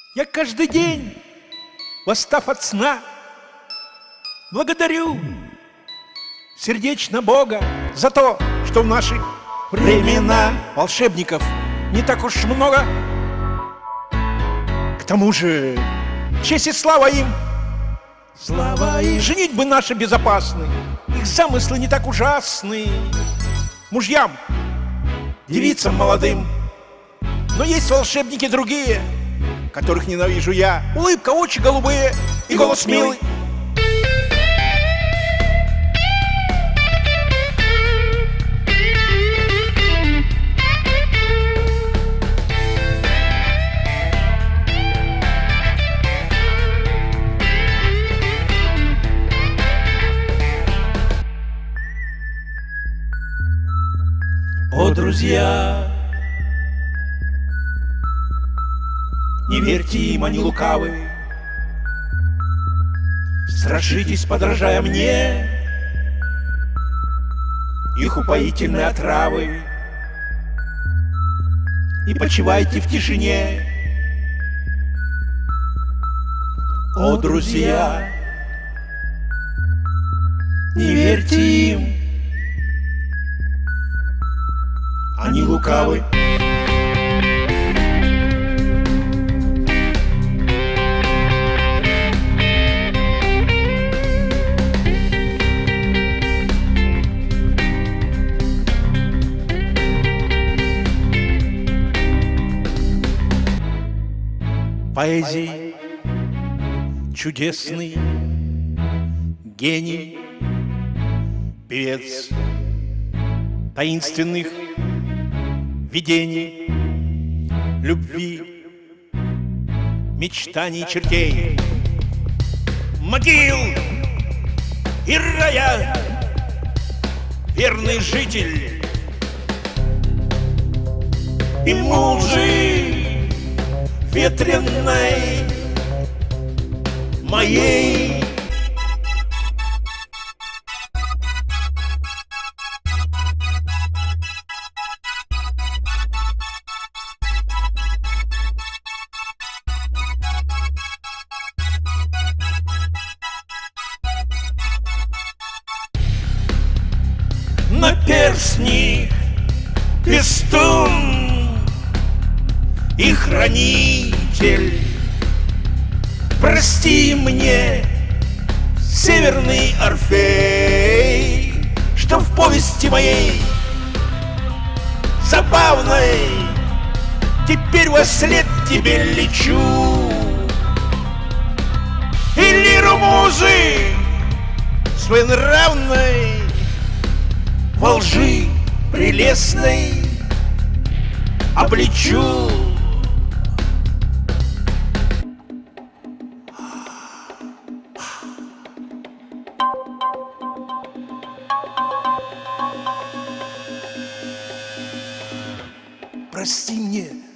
Я каждый день, восстав от сна, благодарю сердечно Бога за то, что в наши времена волшебников не так уж много. К тому же честь и слава им, женитьбы наши безопасны, их замыслы не так ужасны. Мужьям, девицам молодым. Но есть волшебники другие, которых ненавижу я. Улыбка, очи голубые и голос милый. О, друзья, не верьте им, они лукавы. Страшитесь, подражая мне, их упоительные отравы. И почивайте в тишине. О, друзья, не верьте им, они лукавы. Поэзии чудесный гений, певец таинственных видений, любви, мечтаний чертей, могил и рая, верный житель и мужи ветреной моей. Наперстник, пестун и хранитель, прости мне, северный Орфей, что в повести моей забавной теперь вослед тебе лечу. И лиру музы своенравной во лжи прелестной облечу. Прости мне,